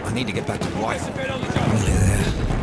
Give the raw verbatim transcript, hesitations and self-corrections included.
I need to get back to Wyatt. Nearly there.